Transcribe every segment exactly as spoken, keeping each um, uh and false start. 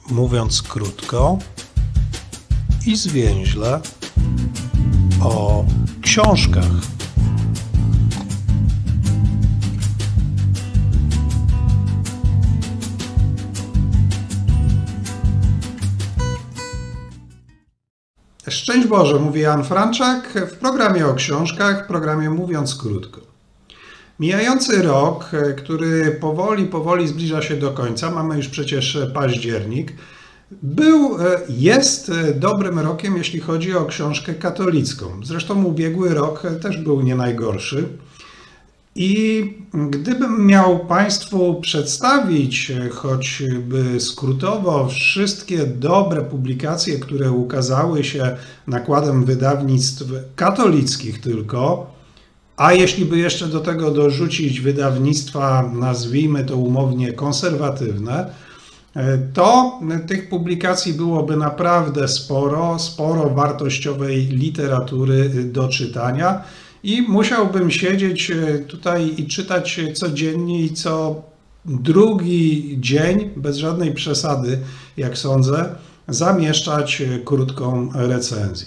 Mówiąc krótko i zwięźle o książkach. Szczęść Boże, mówi Jan Franczak w programie o książkach, w programie Mówiąc krótko. Mijający rok, który powoli, powoli zbliża się do końca, mamy już przecież październik, był, jest dobrym rokiem, jeśli chodzi o książkę katolicką. Zresztą ubiegły rok też był nie najgorszy. I gdybym miał Państwu przedstawić choćby skrótowo wszystkie dobre publikacje, które ukazały się nakładem wydawnictw katolickich tylko, a jeśli by jeszcze do tego dorzucić wydawnictwa, nazwijmy to umownie konserwatywne, to tych publikacji byłoby naprawdę sporo, sporo wartościowej literatury do czytania i musiałbym siedzieć tutaj i czytać codziennie i co drugi dzień, bez żadnej przesady, jak sądzę, zamieszczać krótką recenzję.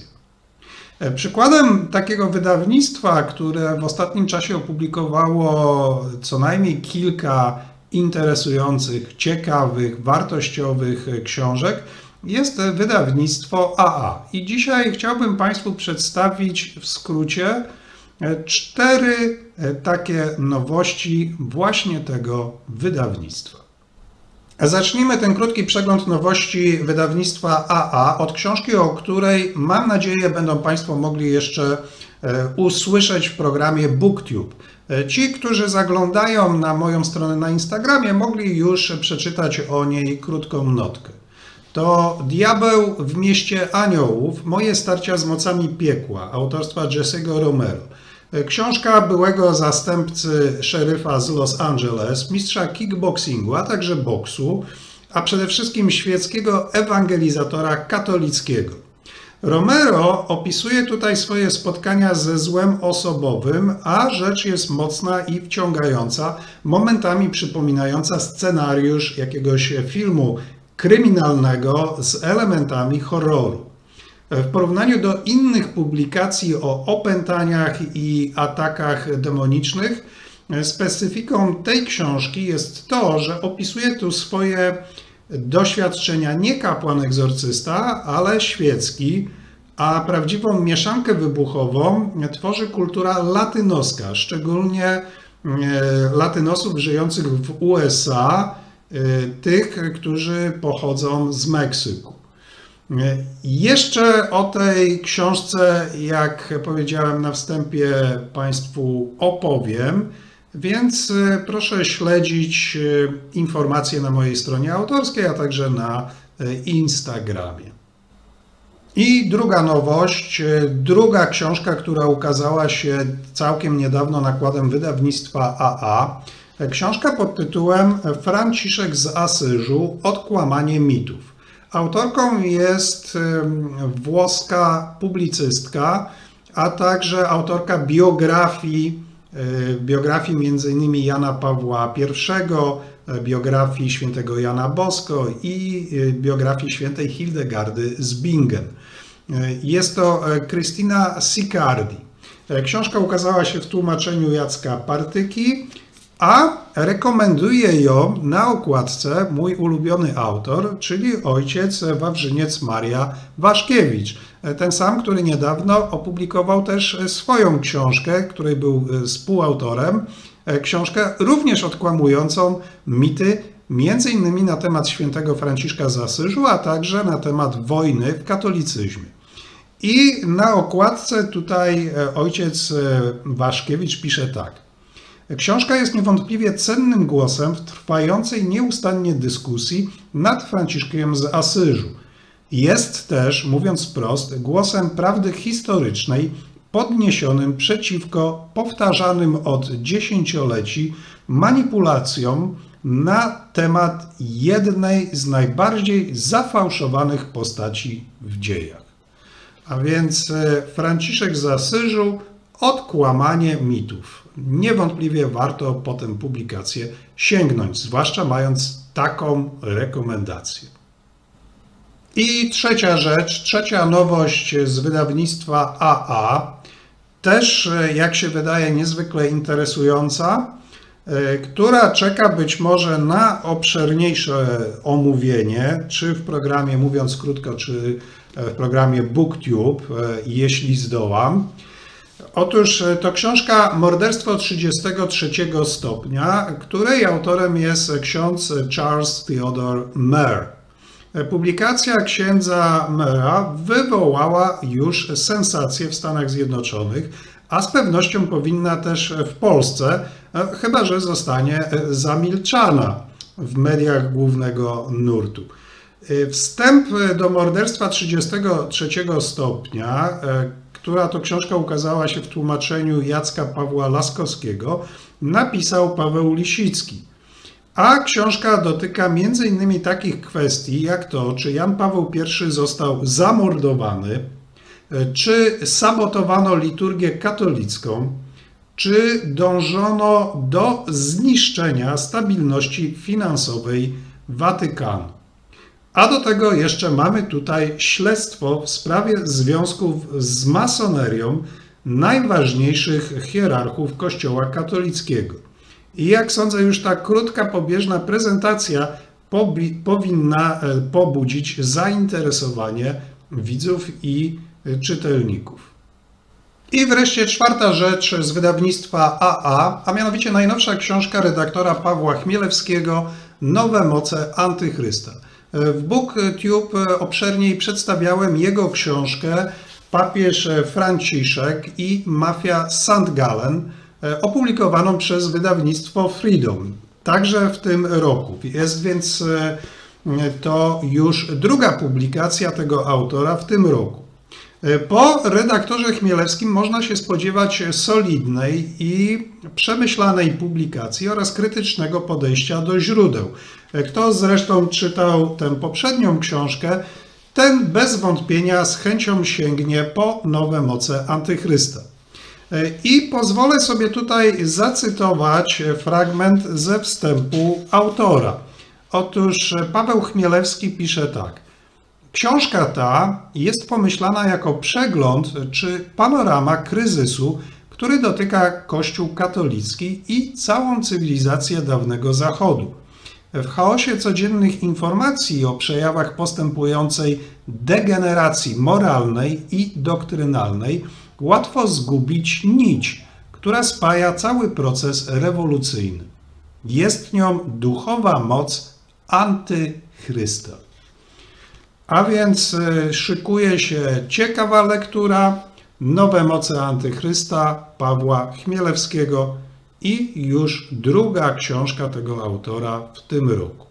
Przykładem takiego wydawnictwa, które w ostatnim czasie opublikowało co najmniej kilka interesujących, ciekawych, wartościowych książek, jest wydawnictwo A A. I dzisiaj chciałbym Państwu przedstawić w skrócie cztery takie nowości właśnie tego wydawnictwa. Zacznijmy ten krótki przegląd nowości wydawnictwa A A od książki, o której mam nadzieję będą Państwo mogli jeszcze usłyszeć w programie BookTube. Ci, którzy zaglądają na moją stronę na Instagramie, mogli już przeczytać o niej krótką notkę. To Diabeł w mieście aniołów, moje starcia z mocami piekła, autorstwa Jesse'ego Romero. Książka byłego zastępcy szeryfa z Los Angeles, mistrza kickboxingu, a także boksu, a przede wszystkim świeckiego ewangelizatora katolickiego. Romero opisuje tutaj swoje spotkania ze złem osobowym, a rzecz jest mocna i wciągająca, momentami przypominająca scenariusz jakiegoś filmu kryminalnego z elementami horroru. W porównaniu do innych publikacji o opętaniach i atakach demonicznych, specyfiką tej książki jest to, że opisuje tu swoje doświadczenia nie kapłan egzorcysta, ale świecki, a prawdziwą mieszankę wybuchową tworzy kultura latynoska, szczególnie latynosów żyjących w U S A, tych, którzy pochodzą z Meksyku. Jeszcze o tej książce, jak powiedziałem na wstępie, Państwu opowiem, więc proszę śledzić informacje na mojej stronie autorskiej, a także na Instagramie. I druga nowość, druga książka, która ukazała się całkiem niedawno nakładem wydawnictwa A A. Książka pod tytułem Franciszek z Asyżu – Odkłamanie mitów. Autorką jest włoska publicystka, a także autorka biografii, biografii między innymi Jana Pawła pierwszego, biografii świętego Jana Bosko i biografii świętej Hildegardy z Bingen. Jest to Krystyna Siccardi. Książka ukazała się w tłumaczeniu Jacka Partyki, a rekomenduje ją na okładce mój ulubiony autor, czyli ojciec Wawrzyniec Maria Waszkiewicz. Ten sam, który niedawno opublikował też swoją książkę, której był współautorem. Książkę również odkłamującą mity, między innymi na temat świętego Franciszka z Asyżu, a także na temat wojny w katolicyzmie. I na okładce tutaj ojciec Waszkiewicz pisze tak. Książka jest niewątpliwie cennym głosem w trwającej nieustannie dyskusji nad Franciszkiem z Asyżu. Jest też, mówiąc wprost, głosem prawdy historycznej podniesionym przeciwko powtarzanym od dziesięcioleci manipulacjom na temat jednej z najbardziej zafałszowanych postaci w dziejach. A więc Franciszek z Asyżu, odkłamanie mitów. Niewątpliwie warto po tę publikację sięgnąć, zwłaszcza mając taką rekomendację. I trzecia rzecz, trzecia nowość z wydawnictwa A A, też jak się wydaje niezwykle interesująca, która czeka być może na obszerniejsze omówienie, czy w programie Mówiąc Krótko, czy w programie BookTube, jeśli zdołam. Otóż to książka Morderstwo trzydziestego trzeciego stopnia, której autorem jest ksiądz Charles Theodore Meyer. Publikacja księdza Meyera wywołała już sensację w Stanach Zjednoczonych, a z pewnością powinna też w Polsce, chyba że zostanie zamilczana w mediach głównego nurtu. Wstęp do Morderstwa trzydziestego trzeciego stopnia, która to książka ukazała się w tłumaczeniu Jacka Pawła Laskowskiego, napisał Paweł Lisicki. A książka dotyka między innymi takich kwestii, jak to, czy Jan Paweł I został zamordowany, czy sabotowano liturgię katolicką, czy dążono do zniszczenia stabilności finansowej Watykanu. A do tego jeszcze mamy tutaj śledztwo w sprawie związków z masonerią najważniejszych hierarchów Kościoła katolickiego. I jak sądzę, już ta krótka, pobieżna prezentacja powinna pobudzić zainteresowanie widzów i czytelników. I wreszcie czwarta rzecz z wydawnictwa A A, a mianowicie najnowsza książka redaktora Pawła Chmielewskiego Nowe moce Antychrysta. W BookTube obszerniej przedstawiałem jego książkę Papież Franciszek i Mafia Sankt Gallen, opublikowaną przez wydawnictwo Freedom, także w tym roku. Jest więc to już druga publikacja tego autora w tym roku. Po redaktorze Chmielewskim można się spodziewać solidnej i przemyślanej publikacji oraz krytycznego podejścia do źródeł. Kto zresztą czytał tę poprzednią książkę, ten bez wątpienia z chęcią sięgnie po Nowe moce Antychrysta. I pozwolę sobie tutaj zacytować fragment ze wstępu autora. Otóż Paweł Chmielewski pisze tak. Książka ta jest pomyślana jako przegląd czy panorama kryzysu, który dotyka Kościół katolicki i całą cywilizację dawnego Zachodu. W chaosie codziennych informacji o przejawach postępującej degeneracji moralnej i doktrynalnej łatwo zgubić nić, która spaja cały proces rewolucyjny. Jest nią duchowa moc Antychrysta. A więc szykuje się ciekawa lektura, Nowe moce Antychrysta Pawła Chmielewskiego i już druga książka tego autora w tym roku.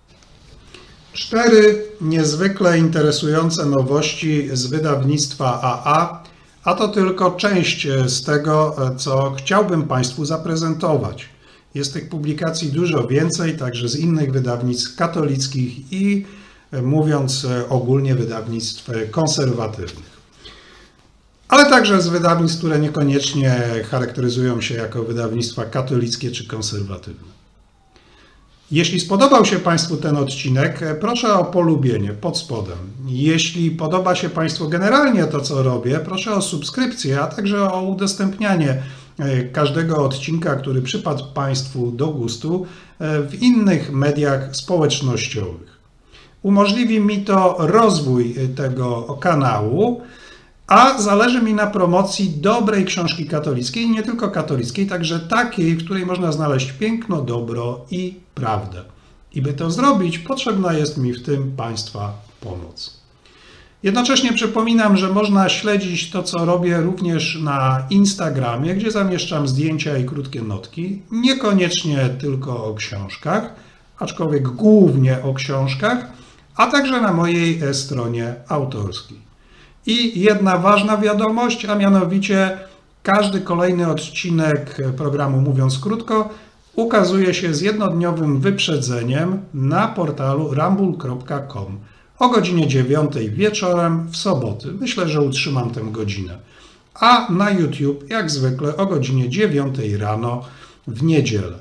Cztery niezwykle interesujące nowości z wydawnictwa A A, a to tylko część z tego, co chciałbym Państwu zaprezentować. Jest tych publikacji dużo więcej, także z innych wydawnictw katolickich i, mówiąc ogólnie, wydawnictw konserwatywnych. Ale także z wydawnictw, które niekoniecznie charakteryzują się jako wydawnictwa katolickie czy konserwatywne. Jeśli spodobał się Państwu ten odcinek, proszę o polubienie pod spodem. Jeśli podoba się Państwu generalnie to, co robię, proszę o subskrypcję, a także o udostępnianie każdego odcinka, który przypadł Państwu do gustu, w innych mediach społecznościowych. Umożliwi mi to rozwój tego kanału, a zależy mi na promocji dobrej książki katolickiej, nie tylko katolickiej, także takiej, w której można znaleźć piękno, dobro i prawdę. I by to zrobić, potrzebna jest mi w tym Państwa pomoc. Jednocześnie przypominam, że można śledzić to, co robię również na Instagramie, gdzie zamieszczam zdjęcia i krótkie notki, niekoniecznie tylko o książkach, aczkolwiek głównie o książkach, a także na mojej stronie autorskiej. I jedna ważna wiadomość, a mianowicie każdy kolejny odcinek programu Mówiąc Krótko ukazuje się z jednodniowym wyprzedzeniem na portalu rumble kropka com o godzinie dziewiątej wieczorem w soboty. Myślę, że utrzymam tę godzinę. A na YouTube jak zwykle o godzinie dziewiątej rano w niedzielę.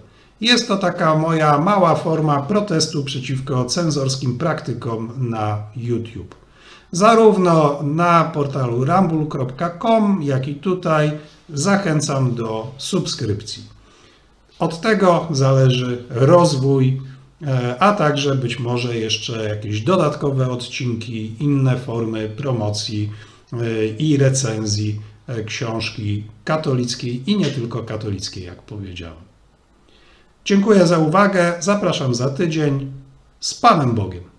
Jest to taka moja mała forma protestu przeciwko cenzorskim praktykom na YouTube. Zarówno na portalu rumble kropka com, jak i tutaj zachęcam do subskrypcji. Od tego zależy rozwój, a także być może jeszcze jakieś dodatkowe odcinki, inne formy promocji i recenzji książki katolickiej i nie tylko katolickiej, jak powiedziałem. Dziękuję za uwagę, zapraszam za tydzień. Z Panem Bogiem.